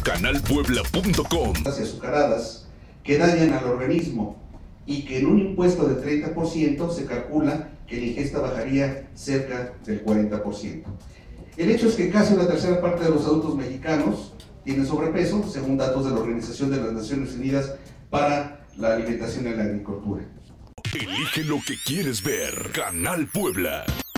canalpuebla.com. Azucaradas que dañan al organismo y que en un impuesto del 30% se calcula que la ingesta bajaría cerca del 40%. El hecho es que casi una tercera parte de los adultos mexicanos tienen sobrepeso, según datos de la Organización de las Naciones Unidas para la Alimentación y la Agricultura. Elige lo que quieres ver. Canal Puebla.